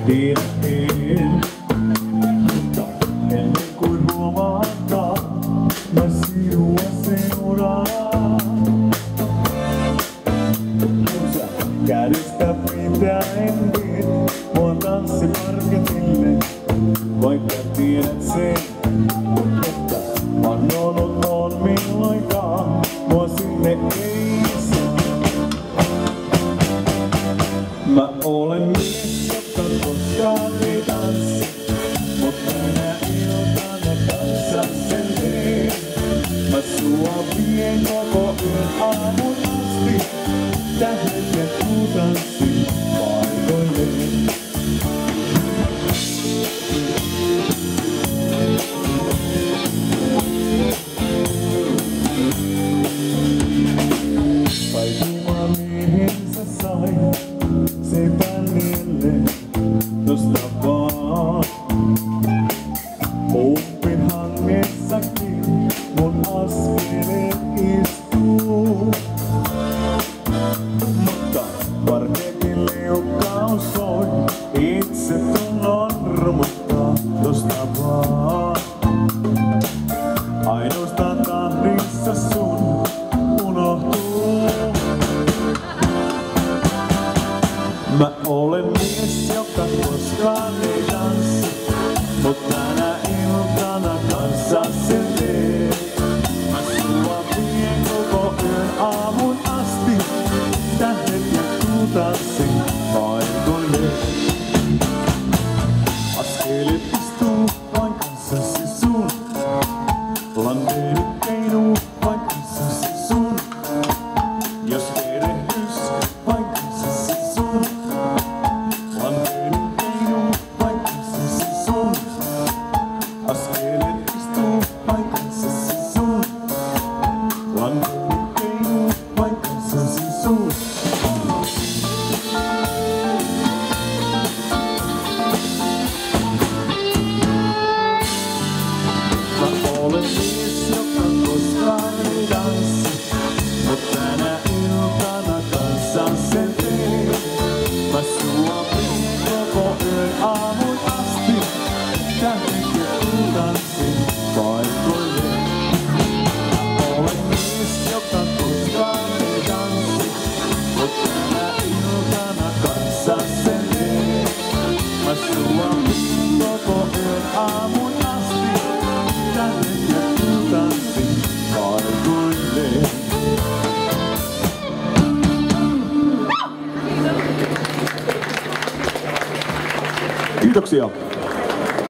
tiedän, mutta ennen kuin huomaatkaan, mä sinua seuraan. Kun sä kädestä pitäen viet mua tanssiparketille, vaikka tiedät sen, että mä oon milloinkaan mua sinne ei saa. Mä olen mies, joka koskaan ei tanssi, mutta tänä iltana kanssa sen teen. Mä sua vien koko yön aamun asti, tähdet ja kuutanssin paikoilleen. Kaikuma miehensä sai, sepä niille tosta vaan. Opin hangessakin mun askeleet istuu. Mutta parketin liukkaus soi, itse tunnon rumuttaa tosta vaan. Ainoastaan tahdissa sun unohtuu. Mä olen mies, joka koskaan ei tanssi, mut tänä iltana kanssa sen teen. Mä sua vien koko yön aamun asti, tähdet ja kuutanssin paikoilleen. Askelet istuu vain kanssasi sun, lanteeni keinuu vain kanssasi sun. Jos erehdys vain kanssasi sun, lanteeni keinuu vain kanssasi sun. Askelet istuu vain kanssasi sun, lanteeni keinuu vain kanssasi sun. Olen mies, joka koskaan ei tanssi, mut tänä iltana kanssa sen teen. Mä sua vien koko yön aamun asti, tähdet ja kuutanssin paikoilleen. Olen mies, joka koskaan ei tanssi, mut tänä iltana kanssa sen teen. Mä sua vien koko yön aamun asti, tähdet ja kuutanssin paikoilleen. Kiitoksia.